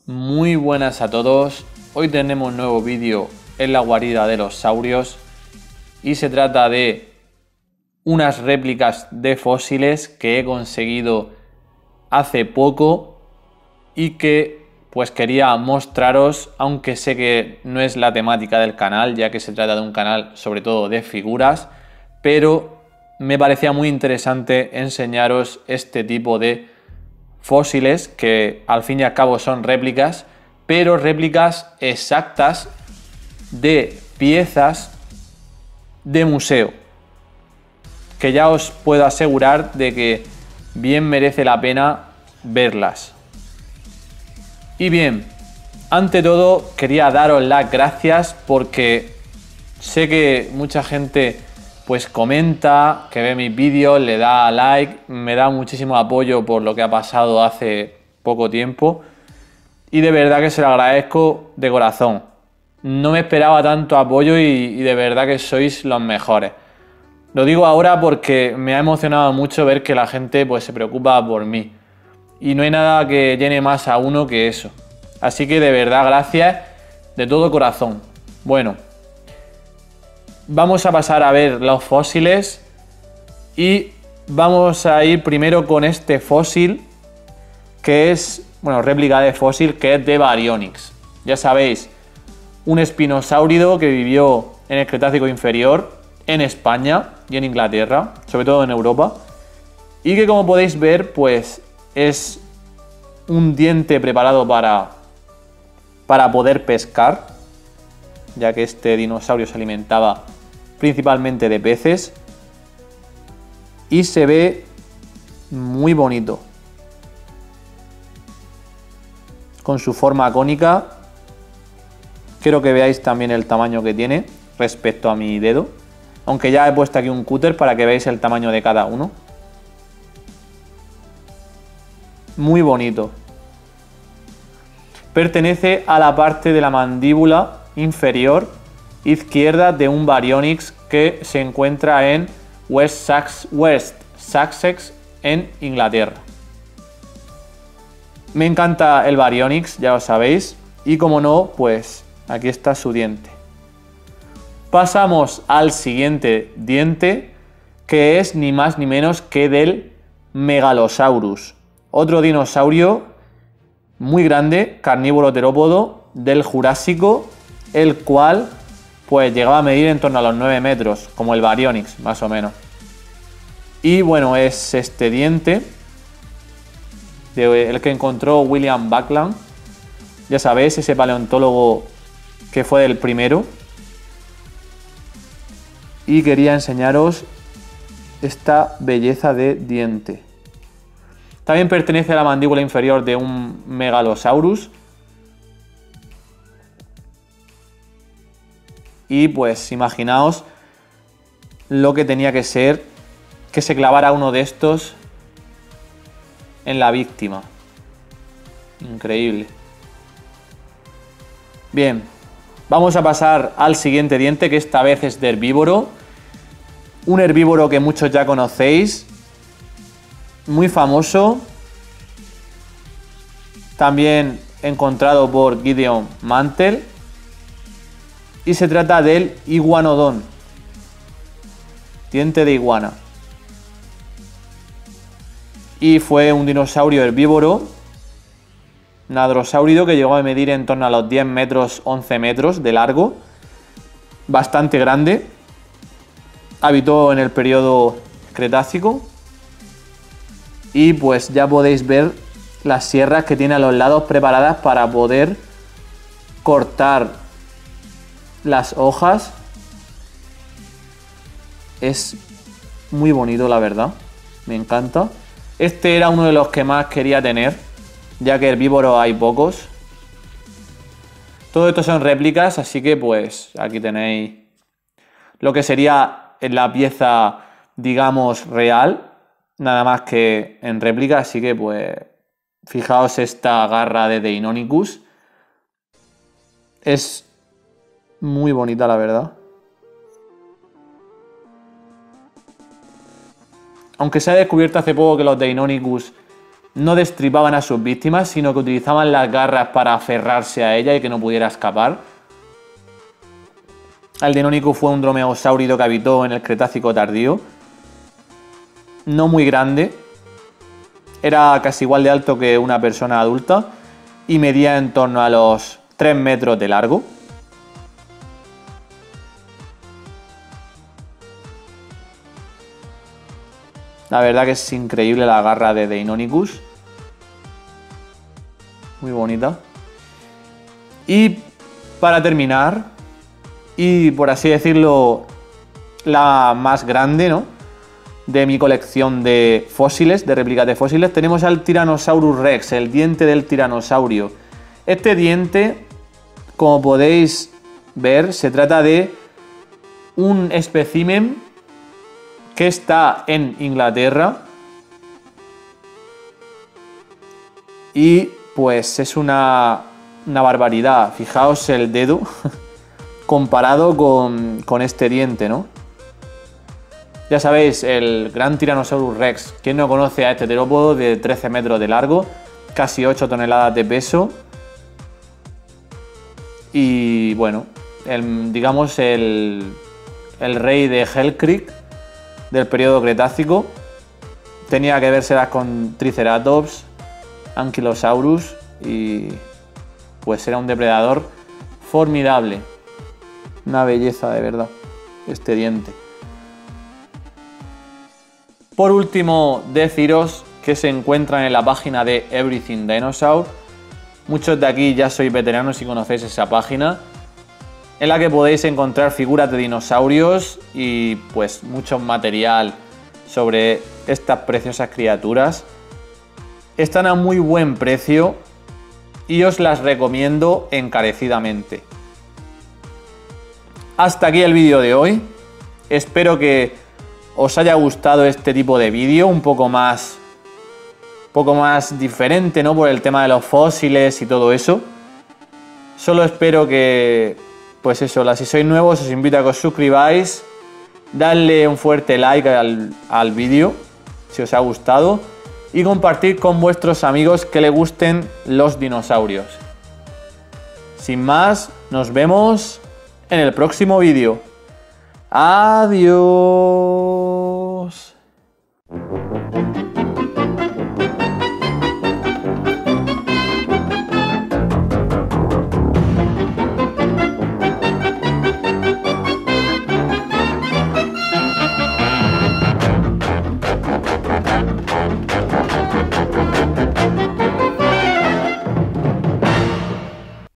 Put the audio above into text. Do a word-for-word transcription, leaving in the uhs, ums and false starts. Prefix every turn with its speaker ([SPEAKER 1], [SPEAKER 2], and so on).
[SPEAKER 1] Muy buenas a todos, hoy tenemos un nuevo vídeo en la guarida de los saurios y se trata de unas réplicas de fósiles que he conseguido hace poco y que pues quería mostraros, aunque sé que no es la temática del canal, ya que se trata de un canal sobre todo de figuras, pero me parecía muy interesante enseñaros este tipo de fósiles que al fin y al cabo son réplicas, pero réplicas exactas de piezas de museo, que ya os puedo asegurar de que bien merece la pena verlas. Y bien, ante todo quería daros las gracias porque sé que mucha gente pues comenta, que ve mis vídeos, le da like, me da muchísimo apoyo por lo que ha pasado hace poco tiempo y de verdad que se lo agradezco de corazón. No me esperaba tanto apoyo y, y de verdad que sois los mejores. Lo digo ahora porque me ha emocionado mucho ver que la gente pues se preocupa por mí y no hay nada que llene más a uno que eso. Así que de verdad gracias de todo corazón. Bueno, vamos a pasar a ver los fósiles y vamos a ir primero con este fósil que es, bueno, réplica de fósil que es de Baryonyx. Ya sabéis, un espinosáurido que vivió en el Cretácico inferior en España y en Inglaterra, sobre todo en Europa, y que como podéis ver pues es un diente preparado para, para poder pescar, ya que este dinosaurio se alimentaba principalmente de peces y se ve muy bonito con su forma cónica. Quiero que veáis también el tamaño que tiene respecto a mi dedo, aunque ya he puesto aquí un cúter para que veáis el tamaño de cada uno. Muy bonito. Pertenece a la parte de la mandíbula inferior izquierda de un Baryonyx que se encuentra en West, Sax, West Sussex en Inglaterra. Me encanta el Baryonyx, ya lo sabéis, y como no, pues aquí está su diente. Pasamos al siguiente diente, que es ni más ni menos que del Megalosaurus, otro dinosaurio muy grande, carnívoro terópodo del Jurásico, el cual pues llegaba a medir en torno a los nueve metros, como el Baryonyx, más o menos. Y bueno, es este diente, de el que encontró William Buckland, ya sabéis, ese paleontólogo que fue el primero. Y quería enseñaros esta belleza de diente. También pertenece a la mandíbula inferior de un Megalosaurus. Y pues imaginaos lo que tenía que ser que se clavara uno de estos en la víctima. Increíble. Bien, vamos a pasar al siguiente diente, que esta vez es de herbívoro. Un herbívoro que muchos ya conocéis, muy famoso, también encontrado por Gideon Mantell, y se trata del Iguanodon, diente de iguana. Y fue un dinosaurio herbívoro, nadrosáurido, que llegó a medir en torno a los diez metros, once metros de largo, bastante grande. Habitó en el periodo Cretácico y pues ya podéis ver las sierras que tiene a los lados preparadas para poder cortar las hojas. Es muy bonito, la verdad, me encanta. Este era uno de los que más quería tener, ya que herbívoros hay pocos. Todo esto son réplicas, así que pues aquí tenéis lo que sería en la pieza, digamos, real, nada más que en réplica. Así que pues fijaos esta garra de Deinonychus, es muy bonita, la verdad. Aunque se ha descubierto hace poco que los Deinonychus no destripaban a sus víctimas, sino que utilizaban las garras para aferrarse a ella y que no pudiera escapar. El Deinonychus fue un dromeosáurido que habitó en el Cretácico tardío. No muy grande. Era casi igual de alto que una persona adulta y medía en torno a los tres metros de largo. La verdad que es increíble la garra de Deinonychus. Muy bonita. Y para terminar, y por así decirlo, la más grande, ¿no?, de mi colección de fósiles, de réplicas de fósiles, tenemos al Tyrannosaurus Rex, el diente del tiranosaurio. Este diente, como podéis ver, se trata de un espécimen que está en Inglaterra y pues es una, una barbaridad. Fijaos el dedo comparado con, con este diente, ¿no? Ya sabéis, el gran Tyrannosaurus Rex. ¿Quién no conoce a este terópodo de trece metros de largo, casi ocho toneladas de peso? Y bueno, el, digamos el, el rey de Hell Creek del periodo Cretácico. Tenía que vérselas con Triceratops, Ankylosaurus y pues era un depredador formidable. Una belleza de verdad este diente. Por último, deciros que se encuentran en la página de Everything Dinosaur. Muchos de aquí ya sois veteranos y conocéis esa página, en la que podéis encontrar figuras de dinosaurios y pues mucho material sobre estas preciosas criaturas. Están a muy buen precio y os las recomiendo encarecidamente. Hasta aquí el vídeo de hoy. Espero que os haya gustado este tipo de vídeo, un poco más, poco más diferente, ¿no?, por el tema de los fósiles y todo eso. Solo espero que, pues eso, si sois nuevos os invito a que os suscribáis, darle un fuerte like al, al vídeo si os ha gustado y compartir con vuestros amigos que les gusten los dinosaurios. Sin más, nos vemos en el próximo vídeo. Adiós.